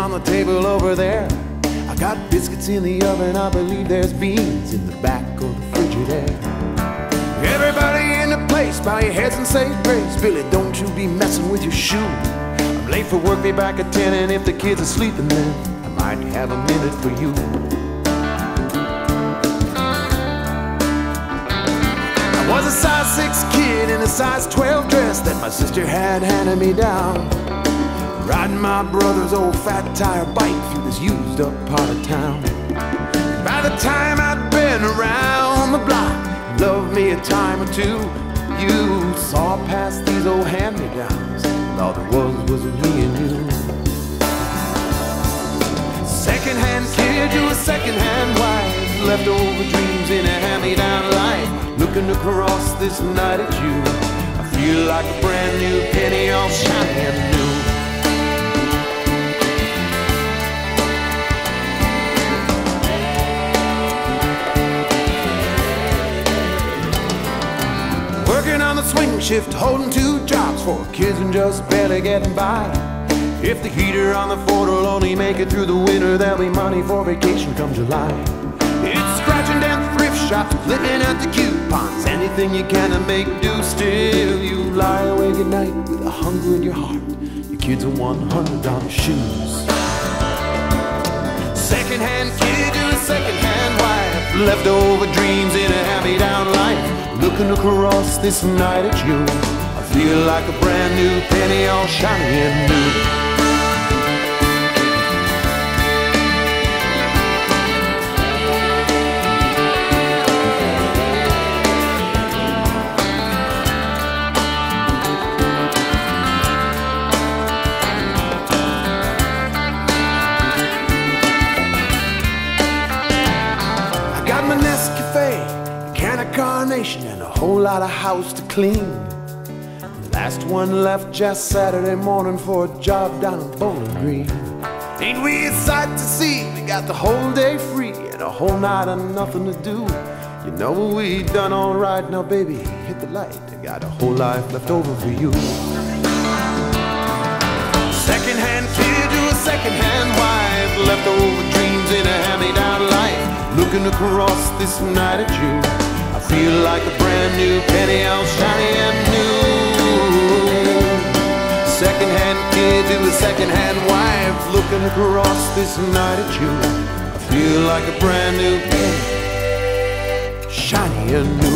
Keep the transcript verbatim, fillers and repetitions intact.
on the table over there. I got biscuits in the oven, I believe there's beans in the back of the Frigidaire. Everybody in the place, bow your heads and say grace. Billy, don't you be messing with your shoe. I'm late for work, be back at ten, and if the kids are sleeping then I might have a minute for you. I was a size six kid in a size twelve dress that my sister had handed me down, riding my brother's old fat tire bike through this used up part of town. By the time I'd been around the block, loved me a time or two, you saw past these old hand-me-downs, and all there was was me and you. Second-hand kid to a second-hand wife, leftover dreams in a hand-me-down life, looking across this night at you, I feel like a brand new penny all shiny and new. Working on the swing shift, holding two jobs for kids and just barely getting by. If the heater on the Ford will only make it through the winter, there'll be money for vacation come July. It's scratching down thrift shops, living out the coupons, anything you can to make do. Still you lie awake at night with a hunger in your heart. Your kids are one hundred dollar shoes. Second-hand kid to a second-hand wife, leftover dreams in a hand-me-down life, looking across this night at you, I feel like a brand new penny all shiny and new. I got my Nescafe, a can of Carnation, and a whole lot of house to clean. The last one left just Saturday morning for a job down in Bowling Green. Ain't we a sight to see? We got the whole day free and a whole night of nothing to do. You know we done all right now, baby. Hit the light. I got a whole life left over for you. Second-hand kid to a second-hand wife, leftover dreams in a hand-me-down life, looking across this night at you, I feel like a brand new penny all shiny and new. Second-hand kid to a second-hand wife, looking across this night at you, I feel like a brand new penny, shiny and new.